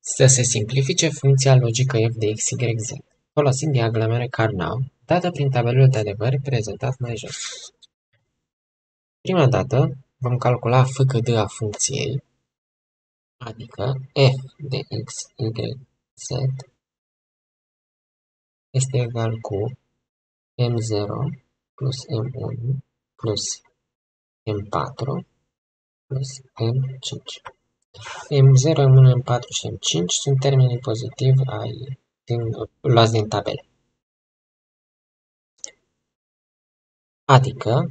Să se simplifice funcția logică f de x, y, z, folosind diagramele Karnaugh, dată prin tabelul de adevăr prezentat mai jos. Prima dată vom calcula f cât d a funcției, adică f de x, y, z este egal cu m0 plus m1 plus m4 plus m5. M0, M1, M4 și M5 sunt termenii pozitivi luați din tabele. Adică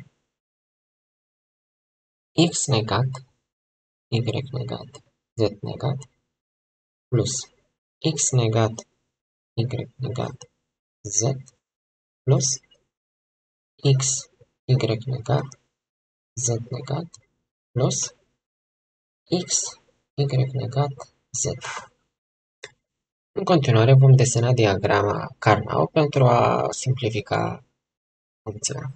x negat, y negat, z negat, plus x negat, y negat, z, plus x, y negat, z negat, plus x, y negat, z. În continuare vom desena diagrama Karnaugh pentru a simplifica funcția.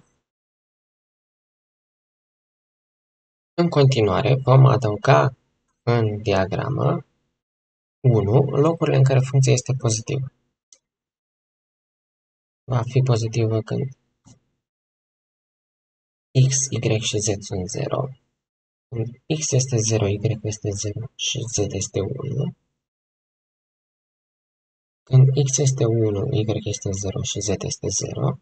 În continuare vom adăuga în diagramă 1 locurile în care funcția este pozitivă. Va fi pozitivă când x, y și z sunt 0, când x este 0, y este 0 și z este 1, când x este 1, y este 0 și z este 0,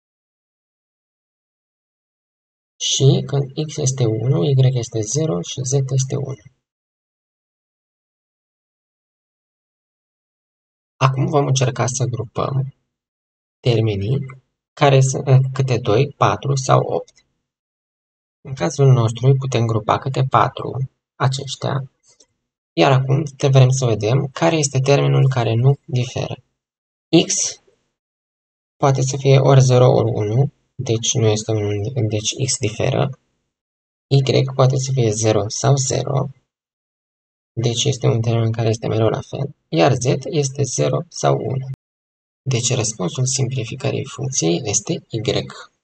și când x este 1, y este 0 și z este 1. Acum vom încerca să grupăm termenii care sunt câte 2, 4 sau 8. În cazul nostru îi putem grupa câte 4 aceștia, iar acum vrem să vedem care este termenul care nu diferă. X poate să fie ori 0, ori 1, deci nu este deci X diferă. Y poate să fie 0 sau 0, deci este un termen care este mereu la fel, iar Z este 0 sau 1. Deci răspunsul simplificării funcției este Y.